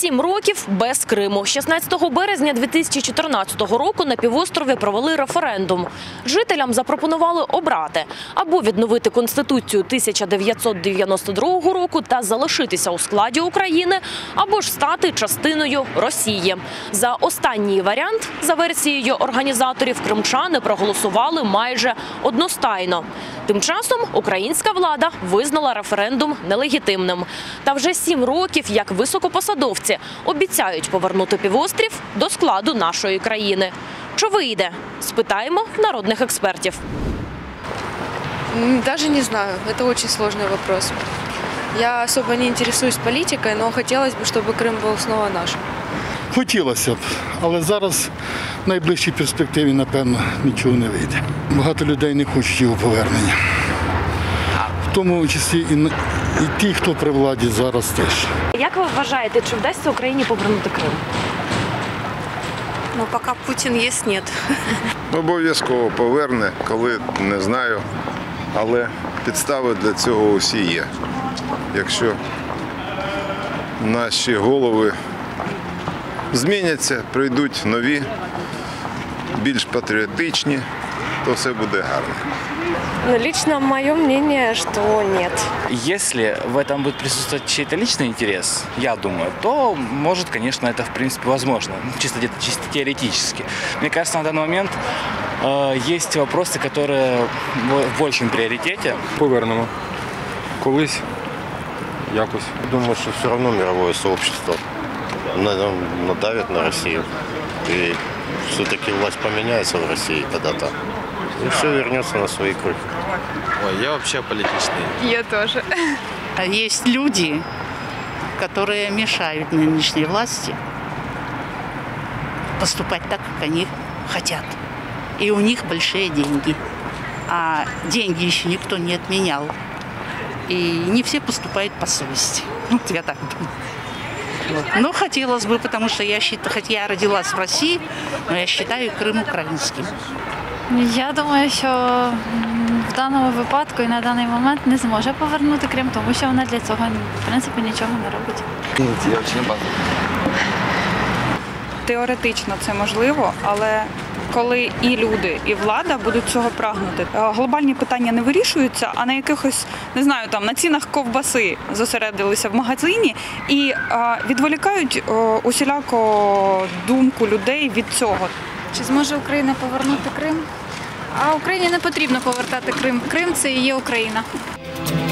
7 років без Криму. 16 березня 2014 року на півострові провели референдум. Жителям запропонували обрати або відновити Конституцію 1992 року та залишитися у складі України, або ж стати частиною Росії. За останній варіант, за версією організаторів, кримчани проголосували майже одностайно. Тим часом українська влада визнала референдум нелегітимним. Та вже 7 років, як високопосадовці обіцяють повернути півострів до складу нашої країни. Чи вийде? Спитаємо в народних експертів. Даже не знаю. Это очень сложный вопрос. Я особо не интересуюсь политикой, но хотелось бы, чтобы Крым был снова наш. Хотілося б, але зараз в найближчій перспективі, напевно, нічого не вийде. Багато людей не хочуть його повернення. В тому числі і ті, хто при владі зараз теж. Як ви вважаєте, чи вдасться Україні повернути Крим? Но пока Путин есть, нет. Обов'язково поверне, коли – не знаю, але підстави для цього усі є. Якщо наші голови зміняться, прийдуть нові, більш патріотичні, то все буде гарно. Лично мое мнение, что нет. Если в этом будет присутствовать чей-то личный интерес, я думаю, то может, конечно, это в принципе возможно, чисто теоретически. Мне кажется, на данный момент есть вопросы, которые в большем приоритете. Повернемо. Колись, якось. Думаю, что все равно мировое сообщество надавит на Россию. И все-таки власть поменяется в России когда-то. И все вернется на свои круги. Ой, я вообще политичный. Я тоже. Есть люди, которые мешают нынешней власти поступать так, как они хотят. И у них большие деньги. А деньги еще никто не отменял. И не все поступают по совести. Вот я так думаю. Вот. Но хотелось бы, потому что я считаю, хоть я родилась в России, но я считаю Крым украинским. Я думаю, що в даному випадку і на даний момент не зможе повернути Крим, тому що вона для цього, в принципі, нічого не робить. Я очень базовый. Теоретично це можливо, але коли і люди, і влада будуть цього прагнути, глобальні питання не вирішуються, а на якихось, не знаю, там на цінах ковбаси зосередилися в магазині і відволікають усіляко думку людей від цього. Чи зможе Україна повернути Крим? А Україні не потрібно повертати Крим. Крим – це і є Україна.